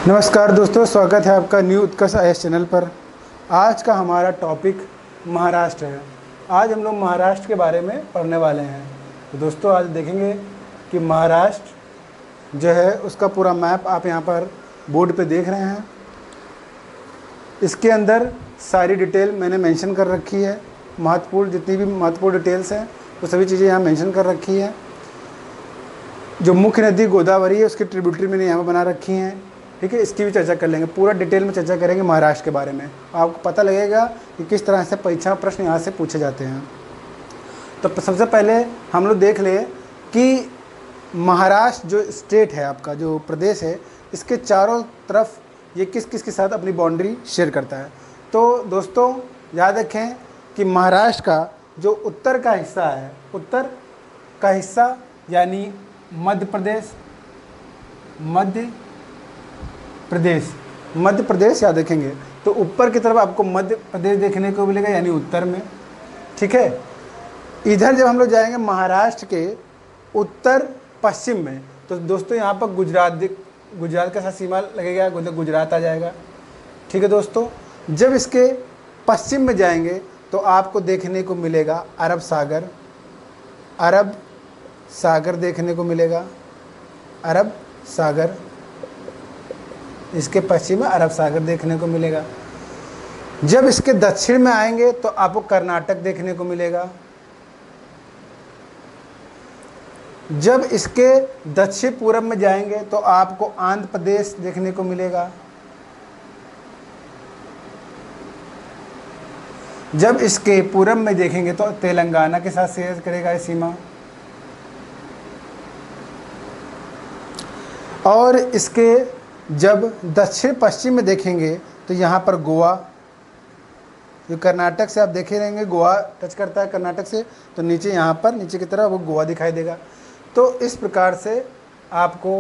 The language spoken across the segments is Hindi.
नमस्कार दोस्तों, स्वागत है आपका न्यू उत्कर्ष आईएएस चैनल पर। आज का हमारा टॉपिक महाराष्ट्र है। आज हम लोग महाराष्ट्र के बारे में पढ़ने वाले हैं। तो दोस्तों आज देखेंगे कि महाराष्ट्र जो है उसका पूरा मैप आप यहाँ पर बोर्ड पे देख रहे हैं। इसके अंदर सारी डिटेल मैंने मेंशन कर रखी है। महत्वपूर्ण जितनी भी महत्वपूर्ण डिटेल्स हैं वो सभी चीज़ें यहाँ मेंशन कर रखी है। जो मुख्य नदी गोदावरी है उसकी ट्रिब्यूटरी मैंने यहाँ पर बना रखी हैं। ठीक है, इसकी भी चर्चा कर लेंगे, पूरा डिटेल में चर्चा करेंगे महाराष्ट्र के बारे में। आपको पता लगेगा कि किस तरह से परीक्षा प्रश्न यहाँ से पूछे जाते हैं। तो सबसे पहले हम लोग देख ले कि महाराष्ट्र जो स्टेट है, आपका जो प्रदेश है, इसके चारों तरफ ये किस किस के साथ अपनी बाउंड्री शेयर करता है। तो दोस्तों याद रखें कि महाराष्ट्र का जो उत्तर का हिस्सा है, उत्तर का हिस्सा यानी मध्य प्रदेश याद रखेंगे। तो ऊपर की तरफ आपको मध्य प्रदेश देखने को मिलेगा यानी उत्तर में। ठीक है, इधर जब हम लोग जाएंगे महाराष्ट्र के उत्तर पश्चिम में, तो दोस्तों यहाँ पर गुजरात के साथ सीमा लगेगा, गुजरात आ जाएगा। ठीक है दोस्तों, जब इसके पश्चिम में जाएंगे तो आपको देखने को मिलेगा अरब सागर देखने को मिलेगा। अरब सागर, इसके पश्चिम में अरब सागर देखने को मिलेगा। जब इसके दक्षिण में आएंगे तो आपको कर्नाटक देखने को मिलेगा। जब इसके दक्षिण पूर्व में जाएंगे तो आपको आंध्र प्रदेश देखने को मिलेगा। जब इसके पूर्व में देखेंगे तो तेलंगाना के साथ शेयर करेगा ये सीमा। और इसके जब दक्षिण पश्चिम में देखेंगे तो यहाँ पर गोवा, जो कर्नाटक से आप देखे रहेंगे गोवा टच करता है कर्नाटक से, तो नीचे यहाँ पर नीचे की तरफ वो गोवा दिखाई देगा। तो इस प्रकार से आपको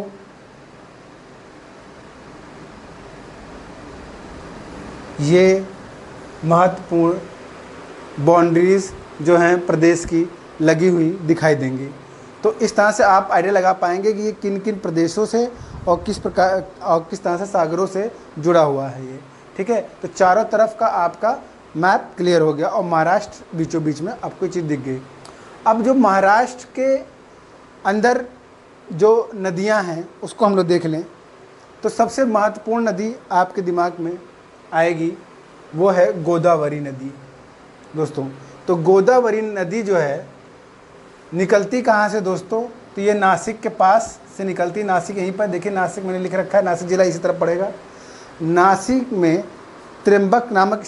ये महत्वपूर्ण बाउंड्रीज जो हैं प्रदेश की लगी हुई दिखाई देंगी। तो इस तरह से आप आइडिया लगा पाएंगे कि ये किन किन प्रदेशों से और किस तरह से सागरों से जुड़ा हुआ है ये। ठीक है, तो चारों तरफ का आपका मैप क्लियर हो गया और महाराष्ट्र बीचों बीच में आपको चीज़ दिख गई। अब जो महाराष्ट्र के अंदर जो नदियां हैं उसको हम लोग देख लें तो सबसे महत्वपूर्ण नदी आपके दिमाग में आएगी वो है गोदावरी नदी। दोस्तों तो गोदावरी नदी जो है निकलती कहाँ से दोस्तों, तो ये नासिक के पास से निकलती। नासिक यहीं पर देखिए, नासिक मैंने लिख रखा है, नासिक जिला इसी तरफ पड़ेगा। नासिक में त्र्यंबक नामक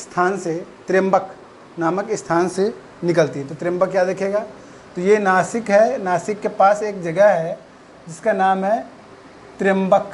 स्थान से निकलती है। तो त्र्यंबक याद रखिएगा। तो ये नासिक है, नासिक के पास एक जगह है जिसका नाम है त्र्यंबक।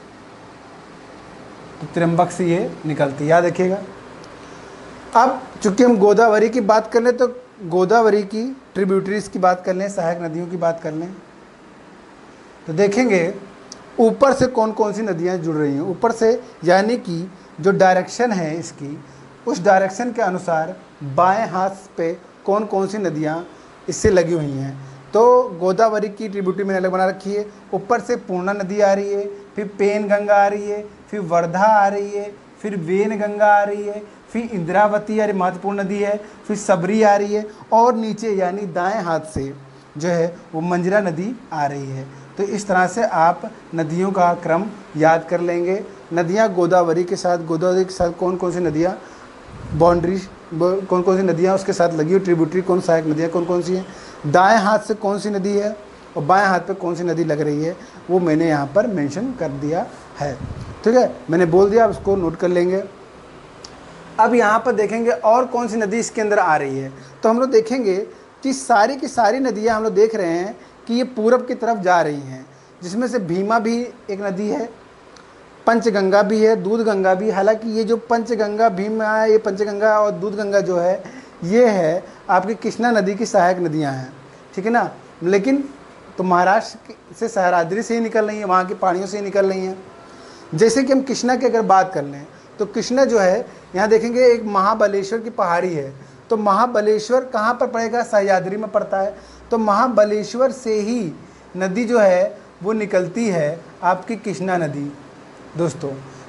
तो त्र्यंबक से ये निकलती, याद रखिएगा। अब चूंकि हम गोदावरी की बात कर लें तो गोदावरी की ट्रिब्यूटरीज की बात कर लें, सहायक नदियों की बात कर लें, तो देखेंगे ऊपर से कौन कौन सी नदियां जुड़ रही हैं। ऊपर से यानी कि जो डायरेक्शन है इसकी, उस डायरेक्शन के अनुसार बाएं हाथ पे कौन कौन सी नदियां इससे लगी हुई हैं। तो गोदावरी की ट्रिब्यूटरी मैंने अलग बना रखी है। ऊपर से पूर्णा नदी आ रही है, फिर पेन गंगा आ रही है, फिर वर्धा आ रही है, फिर वेन गंगा आ रही है, फिर इंद्रावती यानी महत्वपूर्ण नदी है, फिर सबरी आ रही है, और नीचे यानी दाएं हाथ से जो है वो मंजरा नदी आ रही है। तो इस तरह से आप नदियों का क्रम याद कर लेंगे। नदियां गोदावरी के साथ कौन कौन सी नदियां बाउंड्री, कौन कौन सी नदियां उसके साथ लगी हुई, ट्रिब्यूटरी कौन, सहायक नदियां कौन कौन सी हैं, दाएं हाथ से कौन सी नदी है और बाएं हाथ पे कौन सी नदी लग रही है, वो मैंने यहाँ पर मेंशन कर दिया है। ठीक है, मैंने बोल दिया, आप उसको नोट कर लेंगे। अब यहाँ पर देखेंगे और कौन सी नदी इसके अंदर आ रही है। तो हम लोग देखेंगे कि सारी की सारी नदियाँ हम लोग देख रहे हैं कि ये पूरब की तरफ जा रही हैं, जिसमें से भीमा भी एक नदी है, पंचगंगा भी है, दूध गंगा भी। हालांकि ये जो पंचगंगा भीमा है, ये पंचगंगा और दूध गंगा जो है ये है आपकी कृष्णा नदी की सहायक नदियाँ हैं। ठीक है ना, लेकिन तो महाराष्ट्र से सहराद्री से ही निकल रही हैं, वहाँ की पहाड़ियों से ही निकल रही हैं। जैसे कि हम कृष्णा की अगर बात कर लें तो कृष्णा जो है यहाँ देखेंगे एक महाबलेश्वर की पहाड़ी है। तो महाबलेश्वर कहाँ पर पड़ेगा, सह्याद्री में पड़ता है। तो महाबलेश्वर से ही नदी जो है वो निकलती है आपकी कृष्णा नदी दोस्तों।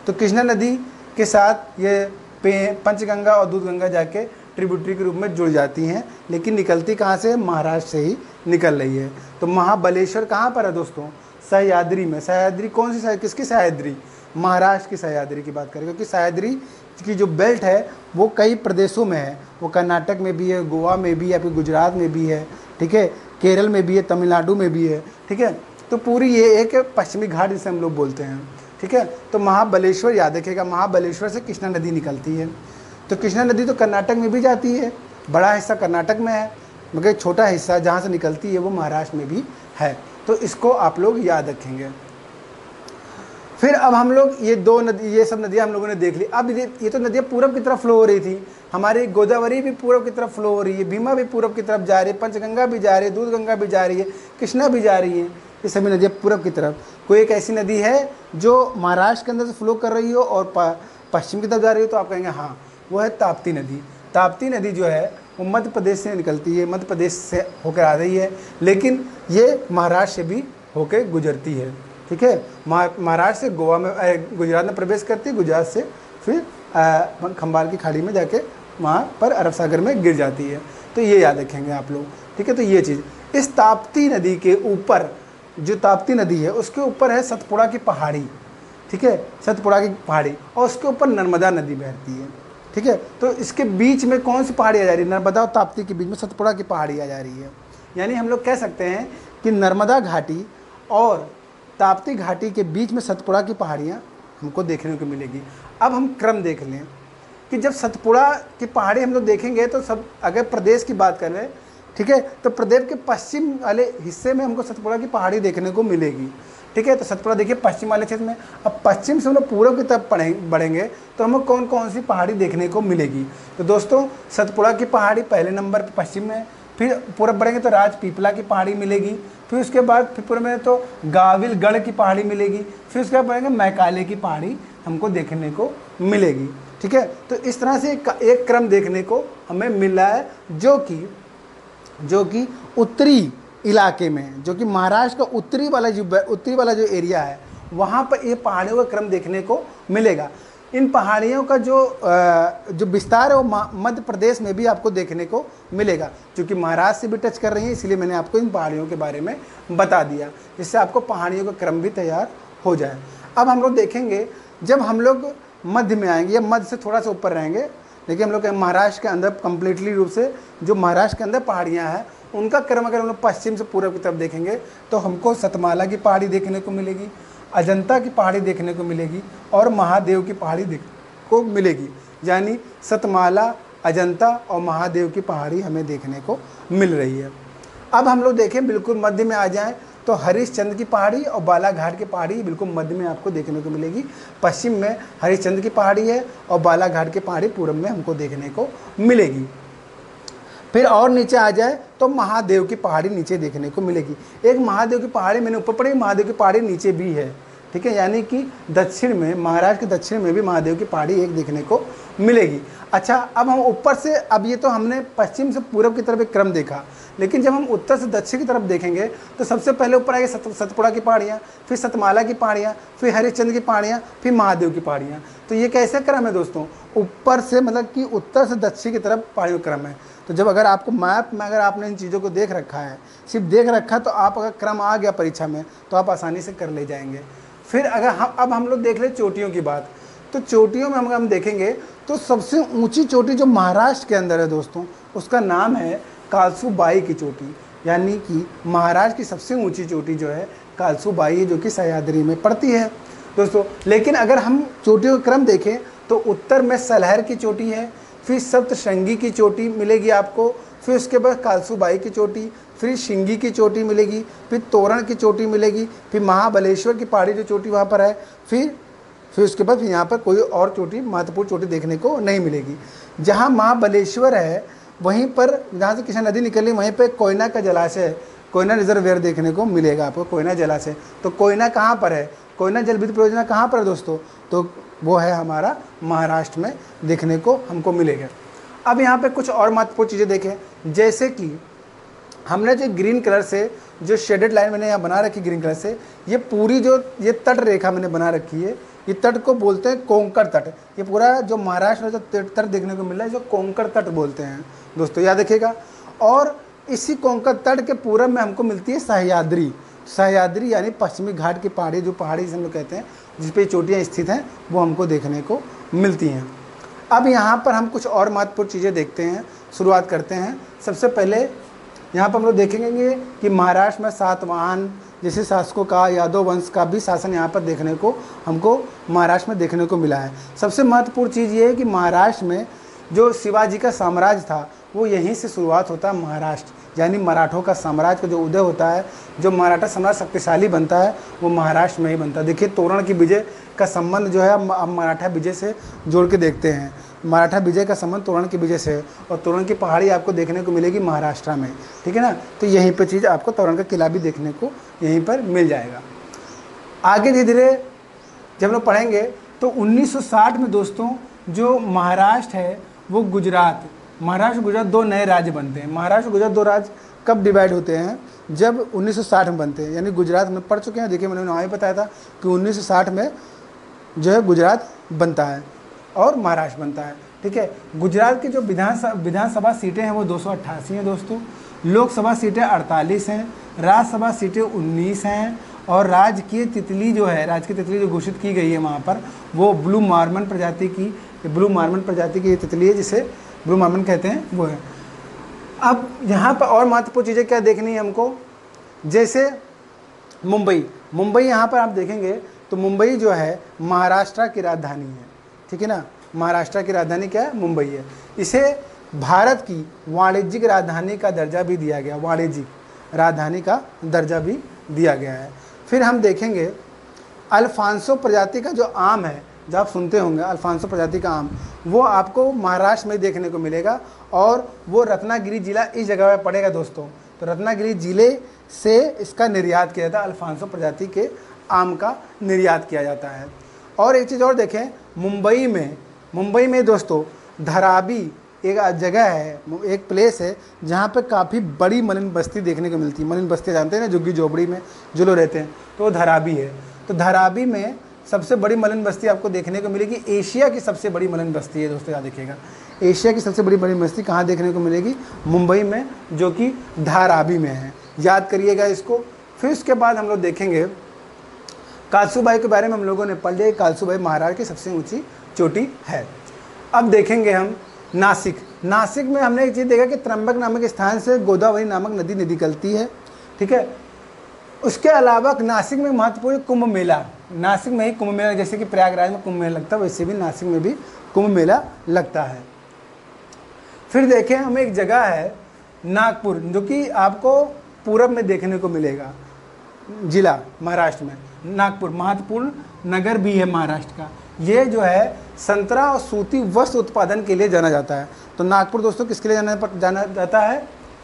तो कृष्णा नदी के साथ ये पंचगंगा और दूधगंगा जाके ट्रिब्यूटरी के रूप में जुड़ जाती हैं, लेकिन निकलती कहाँ से? महाराष्ट्र से ही निकल रही है। तो महाबलेश्वर कहाँ पर है दोस्तों? सह्याद्री में। सह्याद्री कौन सी किसकी सह्याद्री? महाराष्ट्र की सह्याद्री की बात करें, क्योंकि सह्याद्री की जो बेल्ट है वो कई प्रदेशों में है। वो कर्नाटक में भी है, गोवा में भी है, फिर गुजरात में भी है, ठीक है, केरल में भी है, तमिलनाडु में भी है, ठीक है। तो पूरी ये एक पश्चिमी घाट जिसे हम लोग बोलते हैं, ठीक है। तो महाबलेश्वर याद रखिएगा, महाबलेश्वर से कृष्णा नदी निकलती है। तो कृष्णा नदी तो कर्नाटक में भी जाती है, बड़ा हिस्सा कर्नाटक में है, मगर छोटा हिस्सा जहाँ से निकलती है वो महाराष्ट्र में भी है। तो इसको आप लोग याद रखेंगे। फिर अब हम लोग ये दो नदी, ये सब नदियाँ हम लोगों ने देख ली। अब ये तो नदियाँ पूरब की तरफ फ्लो हो रही थी, हमारी गोदावरी भी पूरब की तरफ फ्लो हो रही है, भीमा भी पूरब की तरफ जा रही है, पंचगंगा भी जा रही है, दूधगंगा भी जा रही है, कृष्णा भी जा रही है, ये सभी नदियाँ पूरब की तरफ। कोई एक ऐसी नदी है जो महाराष्ट्र के अंदर से फ्लो कर रही हो और पश्चिम की तरफ जा रही हो, तो आप कहेंगे हाँ, वो है ताप्ती नदी। ताप्ती नदी जो है वो मध्य प्रदेश से निकलती है, मध्य प्रदेश से होकर आ रही है, लेकिन ये महाराष्ट्र से भी होकर गुजरती है, ठीक है। महाराष्ट्र से गोवा में, गुजरात में प्रवेश करती है, गुजरात से फिर खंबाल की खाड़ी में जाके वहाँ पर अरब सागर में गिर जाती है। तो ये याद रखेंगे आप लोग, ठीक है। तो ये चीज़, इस ताप्ती नदी के ऊपर, जो ताप्ती नदी है उसके ऊपर है सतपुड़ा की पहाड़ी, ठीक है, सतपुड़ा की पहाड़ी, और उसके ऊपर नर्मदा नदी बहती है, ठीक है। तो इसके बीच में कौन सी पहाड़ी आ जा रही है? नर्मदा और ताप्ती के बीच में सतपुड़ा की पहाड़ी आ जा रही है। यानी हम लोग कह सकते हैं कि नर्मदा घाटी और ताप्ती घाटी के बीच में सतपुड़ा की पहाड़ियाँ हमको देखने को मिलेगी। अब हम क्रम देख लें कि जब सतपुड़ा की पहाड़ी हम लोग देखेंगे तो सब, अगर प्रदेश की बात करें, ठीक है, तो प्रदेश के पश्चिम वाले हिस्से में हमको सतपुड़ा की पहाड़ी देखने को मिलेगी, ठीक है। तो सतपुड़ा देखिए पश्चिम वाले क्षेत्र में। अब पश्चिम से हम लोग पूर्व की तरफ बढ़ेंगे तो हमें कौन कौन सी पहाड़ी देखने को मिलेगी? तो दोस्तों सतपुड़ा की पहाड़ी पहले नंबर पर पश्चिम में, फिर पूरब बढ़ेंगे तो राजपीपला की पहाड़ी मिलेगी, फिर उसके बाद फिर पूर्व में तो गाविलगढ़ की पहाड़ी मिलेगी, फिर उसके बाद बढ़ेंगे मैकाले की पहाड़ी हमको देखने को मिलेगी, ठीक है। तो इस तरह से एक क्रम देखने को हमें मिल रहा है, जो कि उत्तरी इलाके में, जो कि महाराष्ट्र का उत्तरी वाला जो एरिया है, वहाँ पर ये पहाड़ियों का क्रम देखने को मिलेगा। इन पहाड़ियों का जो विस्तार है वो मध्य प्रदेश में भी आपको देखने को मिलेगा, क्योंकि महाराष्ट्र से भी टच कर रही है, इसलिए मैंने आपको इन पहाड़ियों के बारे में बता दिया, जिससे आपको पहाड़ियों का क्रम भी तैयार हो जाए। अब हम लोग देखेंगे, जब हम लोग मध्य में आएंगे या मध्य से थोड़ा सा ऊपर रहेंगे, लेकिन हम लोग महाराष्ट्र के अंदर कंप्लीटली रूप से जो महाराष्ट्र के अंदर पहाड़ियाँ हैं उनका क्रम अगर हम लोग पश्चिम से पूर्व की तरफ देखेंगे तो हमको सतमाला की पहाड़ी देखने को मिलेगी, अजंता की पहाड़ी देखने को मिलेगी और महादेव की पहाड़ी देखने को मिलेगी। यानी सतमाला, अजंता और महादेव की पहाड़ी हमें देखने को मिल रही है। अब हम लोग देखें बिल्कुल मध्य में आ जाएं तो हरिश्चंद्र की पहाड़ी और बालाघाट की पहाड़ी बिल्कुल मध्य में आपको देखने को मिलेगी। पश्चिम में हरिश्चंद्र की पहाड़ी है और बालाघाट की पहाड़ी पूर्व में हमको देखने को मिलेगी। फिर और नीचे आ जाए तो महादेव की पहाड़ी नीचे देखने को मिलेगी। एक महादेव की पहाड़ी मैंने ऊपर पढ़ी, महादेव की पहाड़ी नीचे भी है, ठीक है। यानी कि दक्षिण में, महाराष्ट्र के दक्षिण में भी महादेव की पहाड़ी एक देखने को मिलेगी। अच्छा, अब हम ऊपर से, अब ये तो हमने पश्चिम से पूर्व की तरफ एक क्रम देखा, लेकिन जब हम उत्तर से दक्षिण की तरफ देखेंगे तो सबसे पहले ऊपर आएगी सतपुड़ा की पहाड़ियाँ, फिर सतमाला की पहाड़ियाँ, फिर हरिश्चंद्र की पहाड़ियाँ, फिर महादेव की पहाड़ियाँ। तो ये कैसे क्रम है दोस्तों? ऊपर से, मतलब कि उत्तर से दक्षिण की तरफ पहाड़ियों का क्रम है। तो जब अगर आपको मैप में अगर आपने इन चीज़ों को देख रखा है, सिर्फ देख रखा, तो आप अगर क्रम आ गया परीक्षा में तो आप आसानी से कर ले जाएंगे। फिर अगर अब हम लोग देख ले चोटियों की बात, तो चोटियों में हम देखेंगे तो सबसे ऊंची चोटी जो महाराष्ट्र के अंदर है दोस्तों, उसका नाम है कालसूबाई की चोटी। यानी कि महाराष्ट्र की सबसे ऊंची चोटी जो है कालसूबाई है, जो कि सह्याद्री में पड़ती है दोस्तों। लेकिन अगर हम चोटियों का क्रम देखें तो उत्तर में सलहर की चोटी है, फिर सप्तशृंगी की चोटी मिलेगी आपको, फिर उसके बाद कालसूबाई की चोटी, फिर शिंगी की चोटी मिलेगी, फिर तोरण की चोटी मिलेगी, फिर महाबलेश्वर की पहाड़ी जो चोटी वहाँ पर है, फिर उसके बाद फिर यहाँ पर कोई और चोटी, महत्वपूर्ण चोटी देखने को नहीं मिलेगी। जहाँ महाबलेश्वर है वहीं पर, जहाँ से कृष्णा नदी निकली, वहीं पर कोयना का जलाशय, कोयना रिजर्वेयर देखने को मिलेगा आपको, कोयना जलाशय। तो कोयना कहाँ पर है? कोयना जल विद्युत परियोजना कहाँ पर है दोस्तों? तो वो है हमारा महाराष्ट्र में देखने को हमको मिलेगा। अब यहाँ पे कुछ और महत्वपूर्ण चीज़ें देखें, जैसे कि हमने जो ग्रीन कलर से जो शेडेड लाइन मैंने यहाँ बना रखी ग्रीन कलर से, ये पूरी जो ये तट रेखा मैंने बना रखी है, ये तट को बोलते हैं कोंकण तट। ये पूरा जो महाराष्ट्र में जो तट देखने को मिल रहा है, जो कोंकण तट बोलते हैं दोस्तों, याद रखिएगा। और इसी कोंकण तट के पूरब में हमको मिलती है सह्याद्री। सह्याद्री यानी पश्चिमी घाट की पहाड़ी, जो पहाड़ी से हम लोग कहते हैं जिस पे चोटियाँ स्थित हैं, वो हमको देखने को मिलती हैं। अब यहाँ पर हम कुछ और महत्वपूर्ण चीज़ें देखते हैं, शुरुआत करते हैं। सबसे पहले यहाँ पर हम लोग देखेंगे कि महाराष्ट्र में सातवाहन जैसे शासकों का, यादव वंश का भी शासन यहाँ पर देखने को हमको महाराष्ट्र में देखने को मिला है। सबसे महत्वपूर्ण चीज़ ये है कि महाराष्ट्र में जो शिवाजी का साम्राज्य था वो यहीं से शुरुआत होता है। महाराष्ट्र यानी मराठों का साम्राज्य का जो उदय होता है, जो मराठा साम्राज्य शक्तिशाली बनता है, वो महाराष्ट्र में ही बनता है। देखिए तोरण की विजय का संबंध जो है अब मराठा विजय से जोड़ के देखते हैं। मराठा विजय का संबंध तोरण की विजय से, और तोरण की पहाड़ी आपको देखने को मिलेगी महाराष्ट्र में, ठीक है ना। तो यहीं पर चीज़ आपको तोरण का किला भी देखने को यहीं पर मिल जाएगा। आगे धीरे धीरे जब लोग पढ़ेंगे तो 1960 में दोस्तों जो महाराष्ट्र है वो गुजरात, महाराष्ट्र गुजरात दो नए राज्य बनते हैं। महाराष्ट्र गुजरात दो राज्य कब डिवाइड होते हैं? जब 1960 में बनते हैं। यानी गुजरात में पढ़ चुके हैं, देखिए मैंने वहाँ ही बताया था कि 1960 में जो है गुजरात बनता है और महाराष्ट्र बनता है, ठीक है। गुजरात की जो विधानसभा सीटें हैं वो 288 हैं दोस्तों, लोकसभा सीटें 48 हैं, राज्यसभा सीटें 19 हैं, और राजकीय तितली जो है, राजकीय तितली जो घोषित की गई है वहाँ पर, वो ब्लू मार्मन प्रजाति की तितली है, जिसे ब्लू मार्मन कहते हैं, वो है। अब यहाँ पर और महत्वपूर्ण चीज़ें क्या देखनी है हमको, जैसे मुंबई यहाँ पर आप देखेंगे तो मुंबई जो है महाराष्ट्र की राजधानी है, ठीक है ना। महाराष्ट्र की राजधानी क्या है? मुंबई है। इसे भारत की वाणिज्यिक राजधानी का दर्जा भी दिया गया, वाणिज्यिक राजधानी का दर्जा भी दिया गया है। फिर हम देखेंगे अल्फांसो प्रजाति का जो आम है, जब आप सुनते होंगे अल्फांसो प्रजाति का आम, वो आपको महाराष्ट्र में देखने को मिलेगा, और वो रत्नागिरी जिला इस जगह पर पड़ेगा दोस्तों। तो रत्नागिरी जिले से इसका निर्यात किया जाता है, अल्फांसो प्रजाति के आम का निर्यात किया जाता है। और एक चीज़ और देखें, मुंबई में दोस्तों धारावी एक जगह है, एक प्लेस है जहाँ पे काफ़ी बड़ी मलिन बस्ती देखने को मिलती है। मलिन बस्ती जानते हैं ना, झुग्गी झोपड़ी में जो लोग रहते हैं, तो वो धारावी है। तो धारावी में सबसे बड़ी मलिन बस्ती आपको देखने को मिलेगी, एशिया की सबसे बड़ी मलिन बस्ती है दोस्तों, याद रखिएगा। एशिया की सबसे बड़ी मलिन बस्ती कहाँ देखने को मिलेगी? मुंबई में, जो कि धारावी में है, याद करिएगा इसको। फिर उसके बाद हम लोग देखेंगे कालसूबाई के बारे में हम लोगों ने पढ़ लिया। कालसूबाई महाराष्ट्र की सबसे ऊंची चोटी है। अब देखेंगे हम नासिक में हमने एक चीज़ देखा कि त्र्यंबक नामक स्थान से गोदावरी नामक नदी निकलती है, ठीक है। उसके अलावा नासिक में महत्वपूर्ण कुंभ मेला, नासिक में ही कुंभ मेला, जैसे कि प्रयागराज में कुंभ मेला लगता है, वैसे भी नासिक में भी कुंभ मेला लगता है। फिर देखें हमें एक जगह है नागपुर, जो कि आपको पूरब में देखने को मिलेगा, जिला महाराष्ट्र में। नागपुर महत्वपूर्ण नगर भी है महाराष्ट्र का। ये जो है संतरा और सूती वस्त्र उत्पादन के लिए जाना जाता है। तो नागपुर दोस्तों किसके लिए जाना जाता है?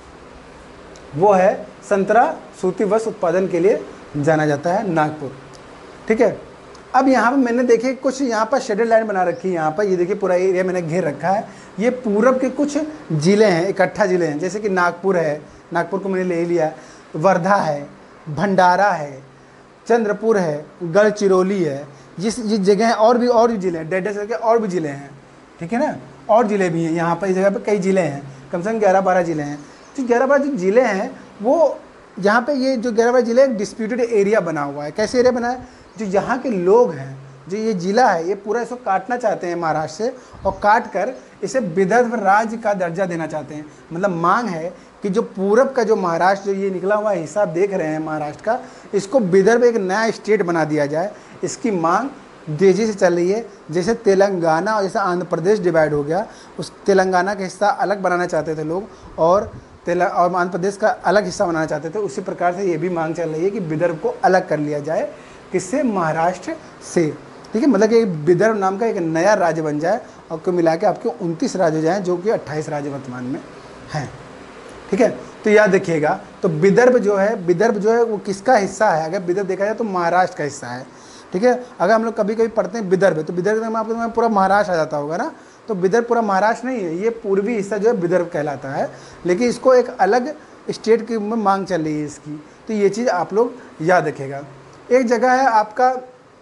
वो है संतरा सूती वस्त्र उत्पादन के लिए जाना जाता है नागपुर, ठीक है। अब यहाँ पर मैंने देखिए कुछ यहाँ पर शेडेड लाइन बना रखी है। यहाँ पर ये देखिए पूरा एरिया मैंने घेर रखा है। ये पूरब के कुछ ज़िले हैं, इकट्ठा ज़िले हैं, जैसे कि नागपुर है, नागपुर को मैंने ले लिया, वर्धा है, भंडारा है, चंद्रपुर है, गढ़चिरौली है, जिस जगह है, और भी ज़िले हैं, डेढ़ के और भी ज़िले हैं, ठीक है ना। और ज़िले भी हैं यहाँ पर, इस जगह पर कई ज़िले हैं, कम से कम 11-12 ज़िले हैं। जो 11-12 जो ज़िले हैं वो यहाँ पे, ये जो 11-12 ज़िले एक डिस्प्यूटेड एरिया बना हुआ है। कैसे एरिया बना है? जो यहाँ के लोग हैं, जो ये ज़िला है, ये पूरा इसको काटना चाहते हैं महाराष्ट्र से, और काट कर इसे विदर्भ राज्य का दर्जा देना चाहते हैं। मतलब मांग है कि जो पूरब का जो महाराष्ट्र, जो ये निकला हुआ हिस्सा देख रहे हैं महाराष्ट्र का, इसको विदर्भ एक नया स्टेट बना दिया जाए। इसकी मांग तेज़ी से चल रही है। जैसे तेलंगाना और जैसे आंध्र प्रदेश डिवाइड हो गया, उस तेलंगाना का हिस्सा अलग बनाना चाहते थे लोग, और आंध्र प्रदेश का अलग हिस्सा बनाना चाहते थे। उसी प्रकार से ये भी मांग चल रही है कि विदर्भ को अलग कर लिया जाए, किससे? महाराष्ट्र से, ठीक है। मतलब कि विदर्भ नाम का एक नया राज्य बन जाए, और कुल मिला के आपके 29 राज्य हो जाएँ, जो कि 28 राज्य वर्तमान में हैं, ठीक है। तो याद रखिएगा, तो विदर्भ जो है वो किसका हिस्सा है? अगर विदर्भ देखा जाए तो महाराष्ट्र का हिस्सा है, ठीक है। अगर हम लोग कभी कभी पढ़ते हैं विदर्भ, तो विदर्भ में आपको पूरा महाराष्ट्र आ जाता होगा ना। तो विदर्भ पूरा महाराष्ट्र नहीं है, ये पूर्वी हिस्सा जो है विदर्भ कहलाता है, लेकिन इसको एक अलग स्टेट की में मांग चल रही है इसकी। तो ये चीज़ आप लोग याद रखिएगा। एक जगह है आपका,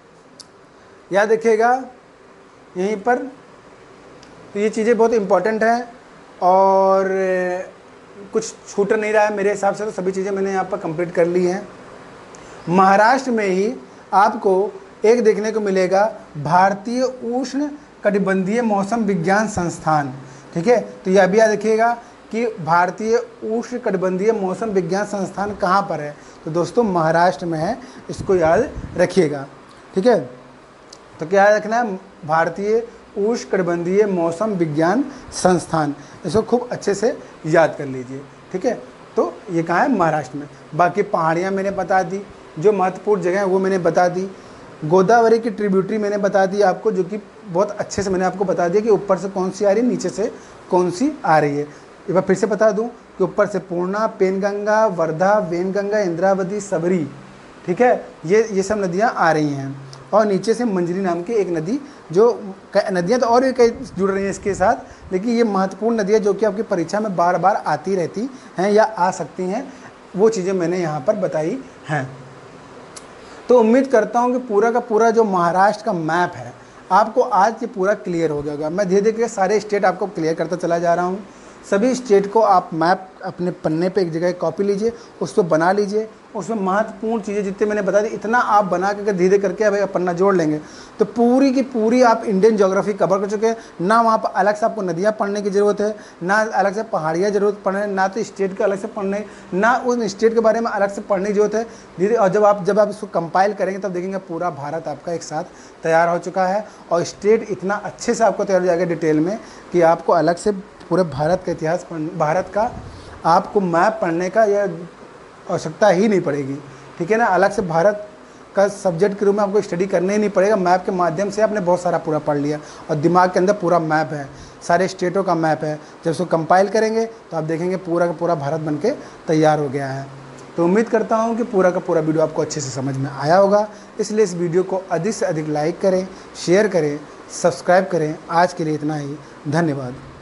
याद रखिएगा यहीं पर, तो ये चीज़ें बहुत इम्पॉर्टेंट हैं और कुछ छूट नहीं रहा है मेरे हिसाब से, तो सभी चीज़ें मैंने यहाँ पर कंप्लीट कर ली हैं। महाराष्ट्र में ही आपको एक देखने को मिलेगा भारतीय उष्ण कटिबंधीय मौसम विज्ञान संस्थान, ठीक है। तो यह भी याद रखिएगा कि भारतीय उष्ण कटिबंधीय मौसम विज्ञान संस्थान कहाँ पर है, तो दोस्तों महाराष्ट्र में है, इसको याद रखिएगा, ठीक है। तो क्या याद रखना है, भारतीय उष्ण कटिबंधीय मौसम विज्ञान संस्थान, इसको खूब अच्छे से याद कर लीजिए, ठीक है। तो ये कहाँ है, महाराष्ट्र में। बाकी पहाड़ियाँ मैंने बता दी, जो महत्वपूर्ण जगह है वो मैंने बता दी। गोदावरी की ट्रिब्यूटरी मैंने बता दी आपको, जो कि बहुत अच्छे से मैंने आपको बता दिया कि ऊपर से कौन सी आ रही है, नीचे से कौन सी आ रही है। एक बार फिर से बता दूं कि ऊपर से पूर्णा, पेनगंगा, वर्धा, वेनगंगा, इंद्रावती, सबरी, ठीक है, ये सब नदियाँ आ रही हैं। और नीचे से मंजरी नाम की एक नदी, जो नदियाँ तो और भी कई जुड़ रही हैं इसके साथ, लेकिन ये महत्वपूर्ण नदियाँ जो कि आपकी परीक्षा में बार बार आती रहती हैं या आ सकती हैं, वो चीज़ें मैंने यहाँ पर बताई हैं। तो उम्मीद करता हूँ कि पूरा का पूरा जो महाराष्ट्र का मैप है आपको आज ये पूरा क्लियर हो गया होगा। मैं धीरे धीरे सारे स्टेट आपको क्लियर करता चला जा रहा हूँ। सभी स्टेट को आप मैप अपने पन्ने पे एक जगह कॉपी लीजिए, उस पर बना लीजिए, उसमें महत्वपूर्ण चीज़ें जितने मैंने बता दी इतना आप बना करके धीरे करके अब पन्ना जोड़ लेंगे तो पूरी की पूरी आप इंडियन ज्योग्राफी कवर कर चुके हैं। ना वहाँ पर अलग से आपको नदियाँ पढ़ने की ज़रूरत है, ना अलग से पहाड़ियाँ ज़रूरत पढ़ने, ना तो स्टेट के अलग से पढ़ने, ना उस स्टेट के बारे में अलग से पढ़ने की जरूरत है। धीरे और जब आप इसको कंपाइल करेंगे तब देखेंगे पूरा भारत आपका एक साथ तैयार हो चुका है और स्टेट इतना अच्छे से आपको तैयार हो जाएगा डिटेल में कि आपको अलग से पूरे भारत का इतिहास भारत का आपको मैप पढ़ने का यह आवश्यकता ही नहीं पड़ेगी, ठीक है ना। अलग से भारत का सब्जेक्ट के रूप में आपको स्टडी करने ही नहीं पड़ेगा, मैप के माध्यम से आपने बहुत सारा पूरा पढ़ लिया और दिमाग के अंदर पूरा मैप है, सारे स्टेटों का मैप है। जब उसको कंपाइल करेंगे तो आप देखेंगे पूरा का पूरा भारत बन के तैयार हो गया है। तो उम्मीद करता हूँ कि पूरा का पूरा वीडियो आपको अच्छे से समझ में आया होगा, इसलिए इस वीडियो को अधिक से अधिक लाइक करें, शेयर करें, सब्सक्राइब करें। आज के लिए इतना ही, धन्यवाद।